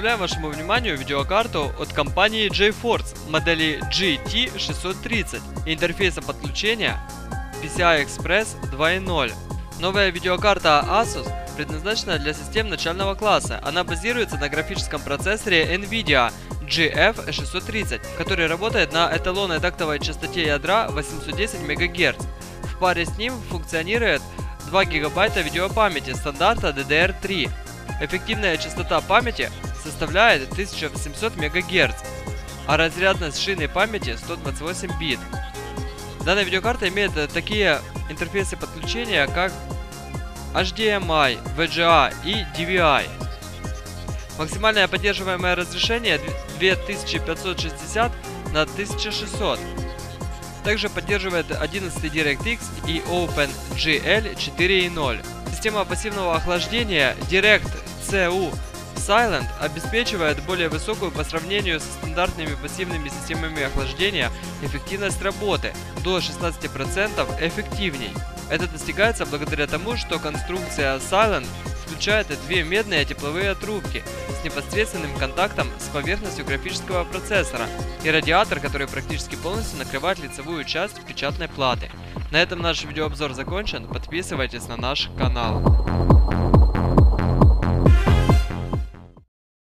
Представляем вашему вниманию видеокарту от компании GeForce модели GT630 и интерфейсом подключения PCI Express 2.0. Новая видеокарта Asus предназначена для систем начального класса. Она базируется на графическом процессоре NVIDIA GF630, который работает на эталонной тактовой частоте ядра 810 МГц. В паре с ним функционирует 2 ГБ видеопамяти стандарта DDR3. Эффективная частота памяти составляет 1800 МГц, а разрядность шины памяти 128 бит. Данная видеокарта имеет такие интерфейсы подключения, как HDMI, VGA и DVI. Максимальное поддерживаемое разрешение 2560 на 1600. Также поддерживает 11 DirectX и OpenGL 4.0. Система пассивного охлаждения DirectCu Silent обеспечивает более высокую по сравнению со стандартными пассивными системами охлаждения эффективность работы до 16% эффективней. Это достигается благодаря тому, что конструкция Silent включает две медные тепловые трубки с непосредственным контактом с поверхностью графического процессора и радиатор, который практически полностью накрывает лицевую часть печатной платы. На этом наш видеообзор закончен. Подписывайтесь на наш канал.